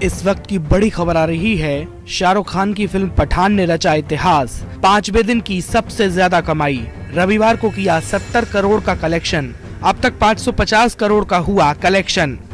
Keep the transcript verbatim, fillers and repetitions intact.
इस वक्त की बड़ी खबर आ रही है। शाहरुख खान की फिल्म पठान ने रचा इतिहास। पांचवें दिन की सबसे ज्यादा कमाई, रविवार को किया सत्तर करोड़ का कलेक्शन। अब तक पाँच सौ पचास करोड़ का हुआ कलेक्शन।